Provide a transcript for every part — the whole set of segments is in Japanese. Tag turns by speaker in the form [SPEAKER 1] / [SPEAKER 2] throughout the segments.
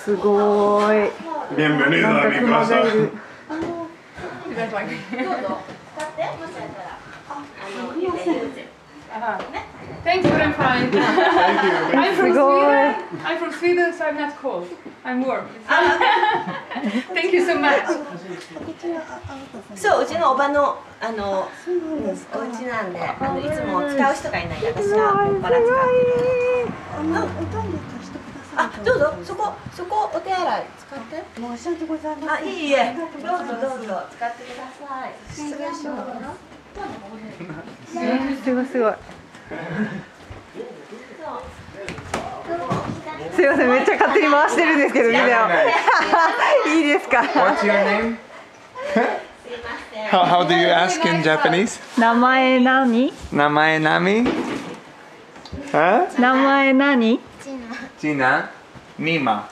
[SPEAKER 1] すごーい。
[SPEAKER 2] Bienvenido
[SPEAKER 1] なん
[SPEAKER 2] a
[SPEAKER 1] か
[SPEAKER 2] mi
[SPEAKER 1] 熊がい
[SPEAKER 2] casa.
[SPEAKER 1] る。
[SPEAKER 3] Thanks, but I'm fine.
[SPEAKER 2] Thank you.
[SPEAKER 3] I'm from
[SPEAKER 1] すごい。
[SPEAKER 3] Sweden. I'm from Sweden, so I'm not cold. I'm warm. Thank you so much.
[SPEAKER 4] そう、うちのおばのお家なんで、いつも使う人がいない。私がもっぱら使ってる。あ、どうぞ、そこお手洗い使って。
[SPEAKER 5] 申し訳ございません。
[SPEAKER 4] あ、いいえ、どうぞどうぞ使ってください。失礼します。
[SPEAKER 1] すごいすごい。すいません、めっちゃ勝手に回してるんですけど、ビデオ。いいですか。
[SPEAKER 2] What's your name? How do you ask in Japanese?
[SPEAKER 1] 名前何？
[SPEAKER 2] 名前何？Huh?
[SPEAKER 1] 名前何？
[SPEAKER 2] Gina? Nima.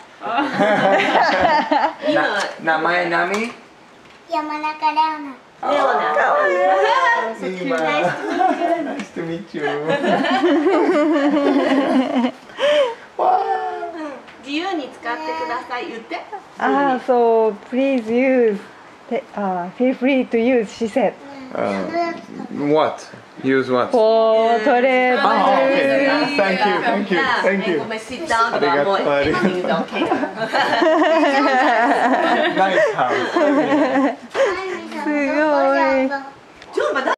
[SPEAKER 2] 名前何？
[SPEAKER 5] 山中レオナ。
[SPEAKER 4] レオナ。
[SPEAKER 2] Nima. Nice to meet you.
[SPEAKER 4] 自由に使ってください。言って。
[SPEAKER 1] ああ、そう、please use. Feel free to use, she said.
[SPEAKER 2] What? Use what?
[SPEAKER 1] For toilet.
[SPEAKER 2] Oh, okay. Thank you, thank you, thank you.
[SPEAKER 4] ごめん、sit down とかもう you don't care.
[SPEAKER 2] Nice house.
[SPEAKER 1] すごい。
[SPEAKER 5] い。
[SPEAKER 4] ちょっと待って。